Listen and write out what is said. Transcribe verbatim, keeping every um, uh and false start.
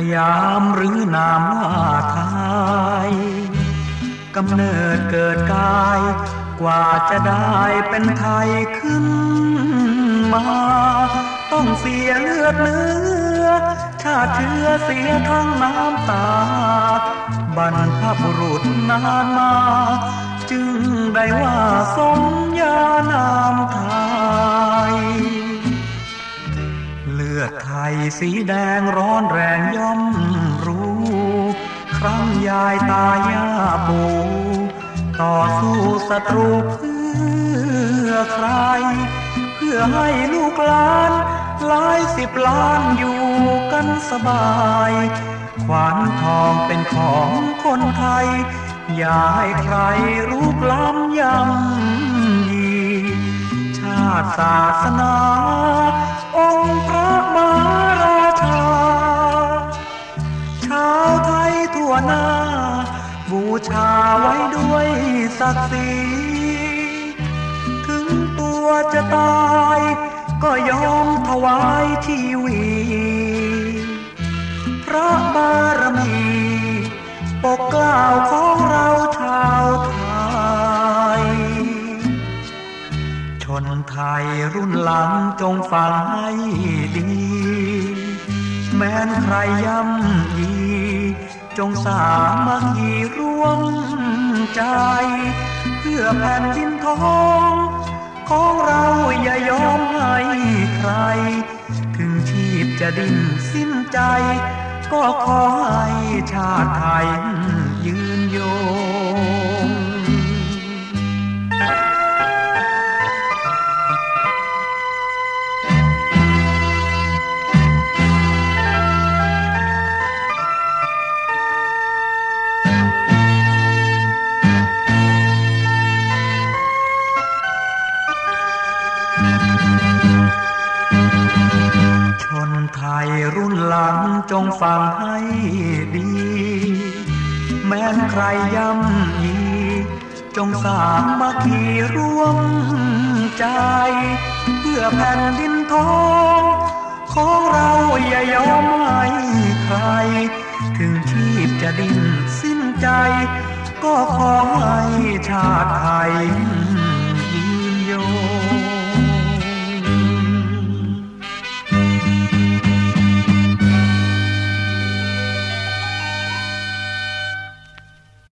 ยามหรือนามว่าไทยกำเนิดเกิดกายกว่าจะได้เป็นไทยขึ้นมาต้องเสียเลือดเนื้อชาติเชื้อเสียทั้งน้ำตาบรรพบุรุษนานมาจึงได้ว่าสมญานามไทยเลือดไทยสีแดงร้อนแรงย่อมรู้ครั้งยายตายาปูต่อสู้ศัตรูเพื่อใครเพื่อให้ลูกหลานหลายสิบล้านอยู่กันสบายขวานทองเป็นของคนไทยอย่าให้ใครรุกล้ำย่ำยีชาติศาสนาองค์พระมหาราชาชาวไทยทั่วหน้าบูชาไว้ด้วยศักดิ์ศรีถึงตัวจะตายก็ยอมถวายชีวีพระบารมีปกเกล้าของเราชาวไทยชนไทยรุ่นหลังจงฟังให้ดีแม้นใครย่ำยีจงสามัคคีร่วมใจเพื่อแผ่นดินทองของเราอย่ายอมให้ใครถึงชีพจะดิ้นสิ้นใจก็ขอให้ชาติไทยยืนยงชนไทยรุ่นหลังจงฟังให้ดีแม้นใครย่ำยีจงสามัคคีร่วมใจเพื่อแผ่นดินทองของเราอย่ายอมให้ใครถึงชีพจะดิ้นสิ้นใจก็ขอให้ชาติไทย